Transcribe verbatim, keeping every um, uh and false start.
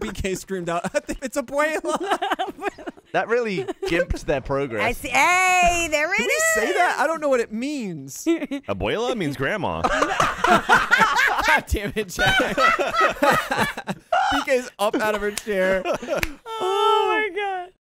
B K screamed out, I think it's abuela. That really gimped their progress. I see. Hey, there it Did is. we say that? I don't know what it means. Abuela means grandma. God damn it, Jack. B K's up out of her chair. Oh.